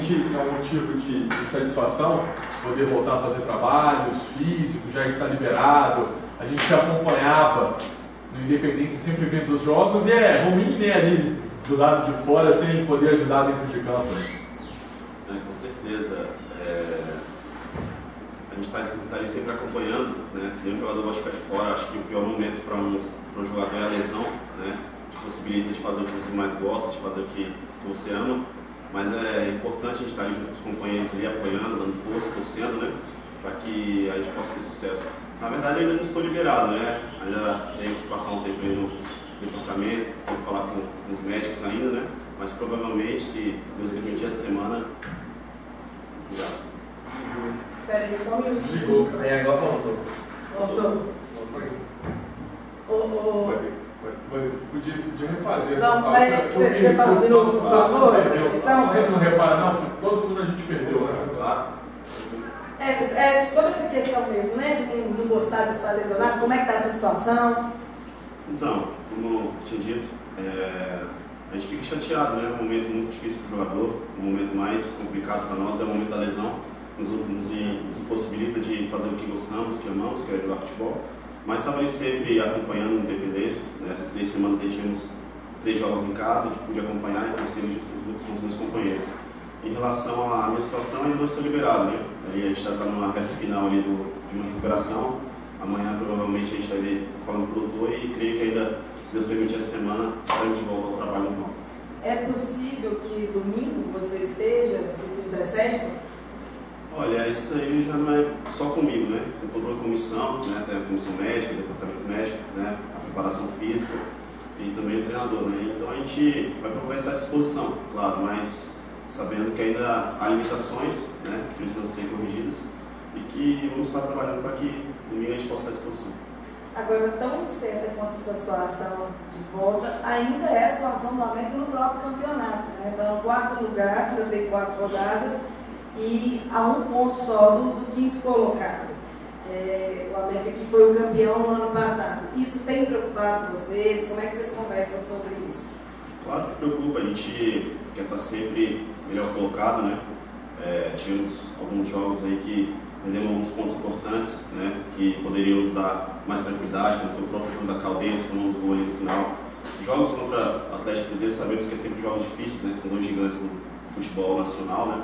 realmente é um motivo de satisfação poder voltar a fazer trabalhos físicos, já está liberado. A gente já acompanhava no Independência sempre vendo os jogos e é ruim, né, ali do lado de fora sem poder ajudar dentro de campo. Com certeza. A gente está ali sempre acompanhando, né? Nenhum jogador gosta de ficar de fora. Acho que o pior momento para um jogador é a lesão, né? Te possibilita de fazer o que você mais gosta, de fazer o que você ama. Mas é importante a gente estar ali junto com os companheiros ali, apoiando, dando força, torcendo, né? Para que a gente possa ter sucesso. Na verdade, ainda não estou liberado, né? Ainda tenho que passar um tempo aí no departamento, tenho que falar com os médicos ainda, né? Mas provavelmente, se Deus permitir, essa semana. Peraí, só um minuto. Desligou, aí agora voltou. Voltou. Podia refazer essa Não, fala. você faz de novo, por favor, essa questão? Vocês não reparam, não? Todo mundo a gente perdeu, né? Claro. Sobre essa questão mesmo, né, de não gostar de estar lesionado, como é que está essa situação? Então, como eu tinha dito, a gente fica chateado, né? É um momento muito difícil para o jogador, o momento mais complicado para nós é o momento da lesão, nos impossibilita de fazer o que gostamos, o que amamos, que é jogar futebol, mas estava ali sempre acompanhando o Independência, né? Essas 3 semanas aí tivemos 3 jogos em casa, a gente podia acompanhar e conselho com os meus companheiros. Em relação à minha situação, ainda não estou liberado, né? Aí a gente está numa reta final ali de uma recuperação. Amanhã provavelmente a gente vai estar falando com o doutor e creio que ainda, se Deus permitir, essa semana estaremos de volta ao trabalho normal. É possível que domingo você esteja, se tudo der certo? Olha, isso aí já não é só comigo, né? Tem toda uma comissão, né? Tem a comissão médica, o departamento médico, né? A preparação física e também o treinador, né? Então a gente vai procurar estar à disposição, claro, mas sabendo que ainda há limitações, né? Que precisam ser corrigidas e que vamos estar trabalhando para que domingo a gente possa estar à disposição. Agora, tão incerta quanto a sua situação de volta, ainda é a situação do América no próprio campeonato, né? Então, 4º lugar, ainda tem 4 rodadas e a 1 ponto só do 5º colocado. O América que foi o campeão no ano passado. Isso tem preocupado vocês? Como é que vocês conversam sobre isso? Claro que preocupa, a gente quer estar sempre melhor colocado, né? Tivemos alguns jogos aí que perdemos alguns pontos importantes, né? Que poderiam nos dar mais tranquilidade, como foi o próprio jogo da Caldense, tomamos gol ali no final. Jogos contra Atlético Cruzeiro, sabemos que é sempre jogos difíceis, né? São 2 gigantes no futebol nacional, né?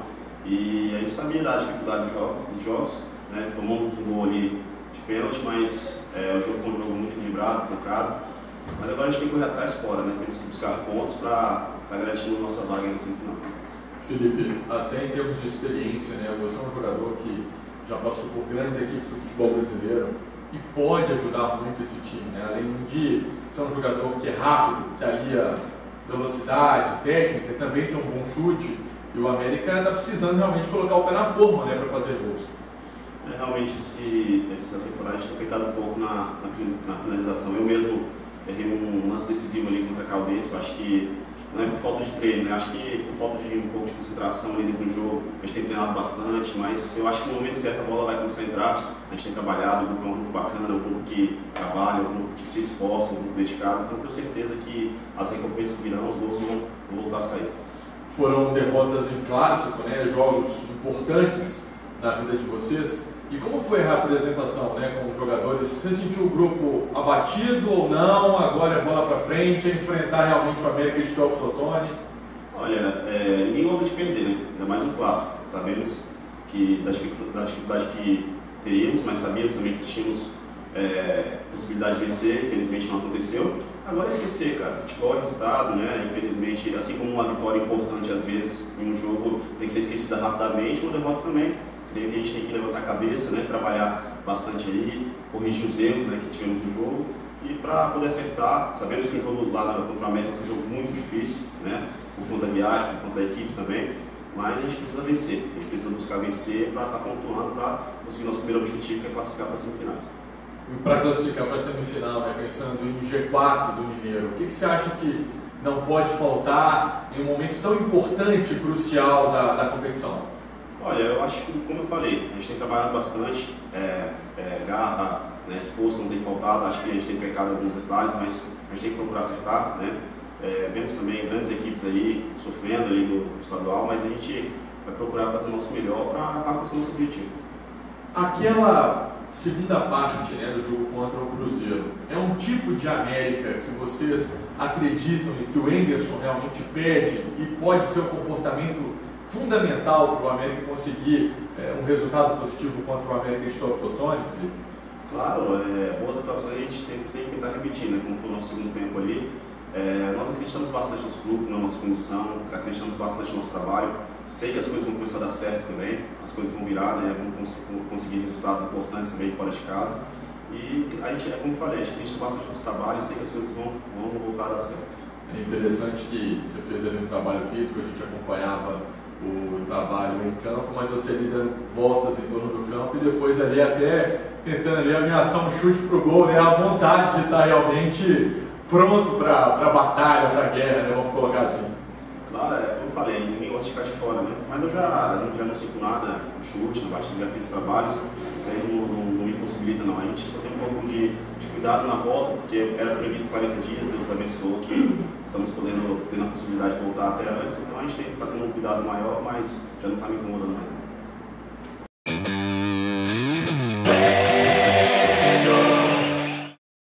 E a gente sabia da dificuldade dos jogos, né? Tomamos um gol ali de pênalti, mas o jogo foi um jogo muito equilibrado, trocado. Mas agora a gente tem que correr atrás fora, né? Temos que buscar pontos para estar garantindo a nossa vaga na semifinal. Felipe, até em termos de experiência, né? Você é um jogador que já passou por grandes equipes do futebol brasileiro e pode ajudar muito esse time, né? Além de ser um jogador que é rápido, que alia velocidade, técnica, também tem um bom chute, e o América está precisando realmente colocar o pé na forma, né, para fazer gols. Realmente essa temporada a gente tem pecado um pouco na finalização. Eu mesmo errei um lance decisivo ali contra a Caldense. Eu acho que não é por falta de treino, né? Acho que por falta de um pouco de concentração ali dentro do jogo. A gente tem treinado bastante, mas eu acho que no momento certo a bola vai começar a entrar. A gente tem trabalhado, o grupo é um grupo bacana, um grupo que trabalha, um grupo que se esforça, um grupo dedicado. Então tenho certeza que as recompensas virão, os gols vão voltar a sair. Foram derrotas em clássico, né? Jogos importantes na vida de vocês. E como foi a representação, né, com os jogadores? Você sentiu o grupo abatido ou não? Agora é bola para frente, é enfrentar realmente o América de Teófilo Otoni? Olha, ninguém gosta de perder, né? Ainda mais um clássico. Sabemos que da dificuldade que teríamos, mas sabíamos também que tínhamos possibilidade de vencer. Infelizmente não aconteceu. Agora esquecer, cara. Futebol é resultado, né? Infelizmente, assim como uma vitória importante às vezes em um jogo tem que ser esquecida rapidamente, uma derrota também. Creio que a gente tem que levantar a cabeça, né, trabalhar bastante aí, corrigir os erros, né, que tivemos no jogo e para poder acertar. Sabemos que o jogo lá contra o América é um jogo muito difícil, né, por conta da viagem, por conta da equipe também, mas a gente precisa vencer, a gente precisa buscar vencer para estar pontuando, para conseguir nosso primeiro objetivo, que é classificar para as semifinais. E para classificar para a semifinal, né, pensando em G4 do Mineiro, o que você acha que não pode faltar em um momento tão importante e crucial da competição? Olha, eu acho que, como eu falei, a gente tem trabalhado bastante, garra, né, esforço não tem faltado. Acho que a gente tem pecado em alguns detalhes, mas a gente tem que procurar acertar, né? Vemos também grandes equipes aí sofrendo ali no estadual, mas a gente vai procurar fazer o nosso melhor para alcançar o nosso objetivo. Aquela segunda parte, né, do jogo contra o Cruzeiro, é um tipo de América que vocês acreditam e que o Enderson realmente pede e pode ser um comportamento fundamental para o América conseguir um resultado positivo contra o América de Teoflotone, Felipe? Claro, boas atuações a gente sempre tem que tentar repetir, né? Como foi o nosso segundo tempo ali. Nós acreditamos bastante nos clubes, na nossa comissão, acreditamos bastante no nosso trabalho. Sei que as coisas vão começar a dar certo também, as coisas vão virar, né? Vamos conseguir resultados importantes também fora de casa. E a gente, como eu falei, a gente acredita bastante no nosso trabalho e sei que as coisas vão voltar a dar certo. É interessante que você fez ali um trabalho físico, a gente acompanhava o trabalho em campo, mas você ali dando voltas em torno do campo e depois ali até tentando ali ameaçar um chute pro gol, né? A vontade de estar realmente pronto para a batalha, para a guerra, né? Vamos colocar assim. Claro, como eu falei, ninguém gosta de ficar de fora, né? Mas eu já não sinto nada no chute, na batida, já fiz trabalhos, isso aí não me possibilita não. A gente só tem um pouco de cuidado na volta, porque era previsto 40 dias, Deus abençoou que estamos tendo a possibilidade de voltar até antes, então a gente está tendo um cuidado maior, mas já não está me incomodando mais.